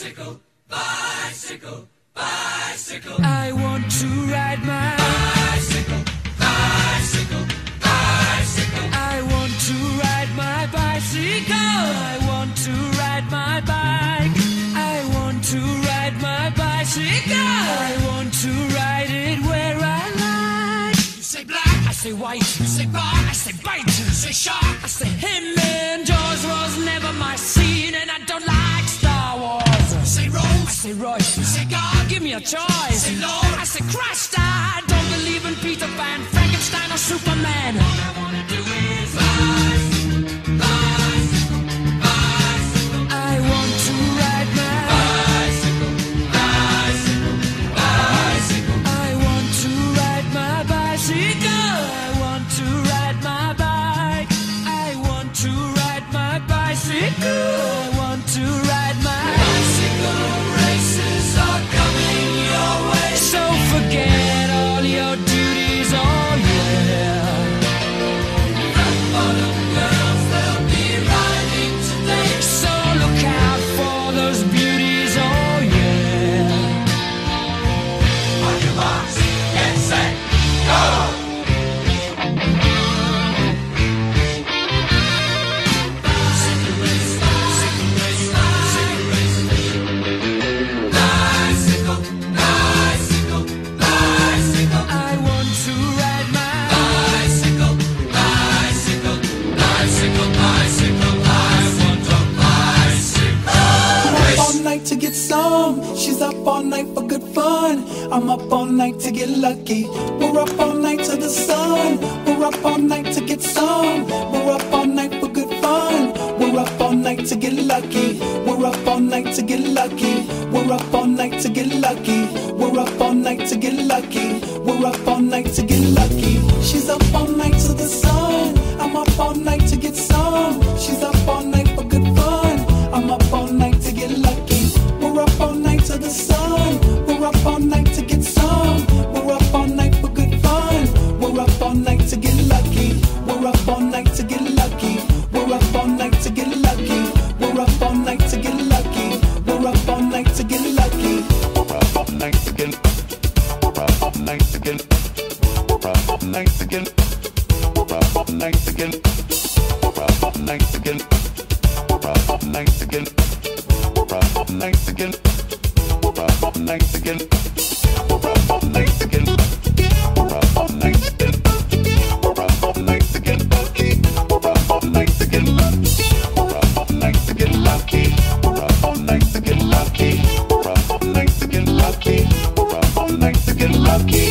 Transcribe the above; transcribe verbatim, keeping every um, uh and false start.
Bicycle, bicycle, bicycle. I want to ride my bicycle, bicycle, bicycle. I want to ride my bicycle. I want to ride my bike. I want to ride my bicycle. I want to ride it where I like. You say black, I say white. you say bar, I say bite. you say shark, I say him and Jaws was never my scene, and I don't like Star Wars. you say I rose, say Royce. you say God, Give me a choice. say Lord. I say Christ. I don't believe in Peter Pan, Frankenstein, or Superman. All I wanna do is bicycle, bicycle, bicycle. I want to ride my Bicycle, bicycle, bicycle. I want to ride my bicycle. I want to ride my bike. I want to ride my bicycle. I want to ride my Bicycle races are coming your way. So forget all your duties, oh yeah. Rock bottom girls, they'll be riding today. So look out for those beauties, oh yeah. On your marks, get set, go! Bicycle race, bicycle race, bicycle race. Bicycle, bicycle, bicycle. I want to ride my Bicycle, bicycle, bicycle, bicycle. I want a bicycle. Up all night to get some. She's up all night for good fun. I'm up all night to get lucky. We're up all night to the sun. We're up all night to get some. We're up all night for good fun. We're up all night to get lucky. We're up all night to get lucky. We're up all night to get lucky. We're up all night to get lucky. We're up all night to get lucky. She's up all night to the sun. I'm up all night to get some. She's up all night for good fun. I'm up all night to get lucky. We're up all night to the sun. We're up all night to get some. We're up all night for good fun. We're up all night to get lucky. We're up all night to get lucky. We're up all night to get lucky. We're up all night to get lucky. We're up all night to get lucky. We're up all night to get. We're up all night to get. We're up all night to get. We're up all night to get. We're up all night to get. We're up all night to get. We're up all night to get. We're up all night to get. We're up all night to get. We're up all night to get. We're up all night to get lucky. We're up all night to get lucky. We're up all night to get lucky. We're up all night to get lucky. We're up all night to get lucky. We're up all night to get lucky.